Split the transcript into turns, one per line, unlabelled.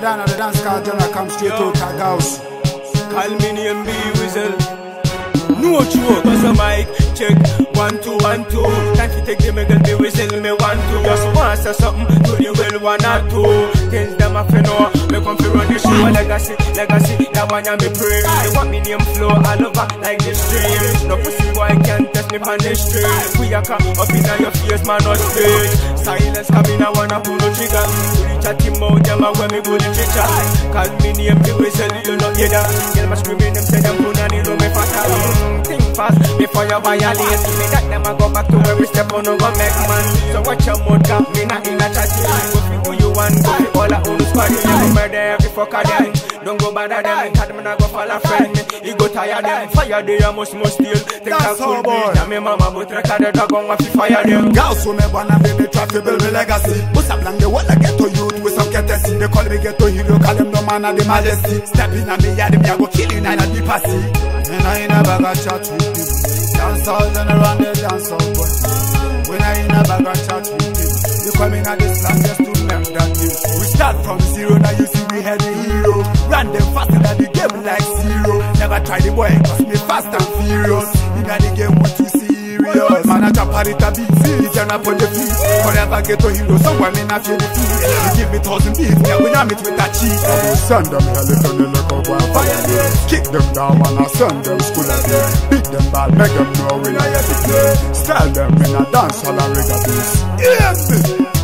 down at the dance card, then I come straight to Tagaus.
Call me name B Whistle. No joke, cause a mic check 1 2 1 2. Time to take the middle, be whistle me 1 2. Just want to say something to the well 1 or 2. Things them have to know. Me come to run the show. Legacy, that one me pray. They want me name flow all over like the stream. No pussy boy can test me on the street. We are up in your face, man, not straight. Silence coming, I wanna pull no trigger. Reach a team out, them a when me go the teacher. Call me name, me whistle, you know hear that. Get my screaming, them say them gonna need me faster. Think fast before you violate. Me that them a go back to where we step on, no go make man. So watch your mouth, got me not in a chat. Go for who you want, go for all a own squad. You murder every fucker them. Don't go bother them, cause them not go fall a friend. You go tire them, fire they a must steal. Take a cool beat, and me mama but record the dog on fi fire them.
Girls who me wanna be me try to build me legacy. Bust up long the wall I get to youth with some courtesy. They call me get to hero, call them the man of the majesty. Step in and me yard, me I go kill you, and I be passy. And I ain't never got chat with people. Dance all and around the dance all boy. When I ain't never got chat with people. You coming at this land just to make that deal. We start from zero, now you see we had a hero. Run them faster than the game like zero. Never try the boy, cause me fast and furious. In the game, what you serious. Man, I jump at it a beat. He turn up on the feet. Forever get to hero, somewhere me not feel the feet. You give me 1,000 beats, me I will not meet with that cheat. I will send them hell if they look up and fire them. Kick them down and I send them school again. Beat them bad, make them know we not yet to play. Style them in a dance hall and reggae bass. Yes!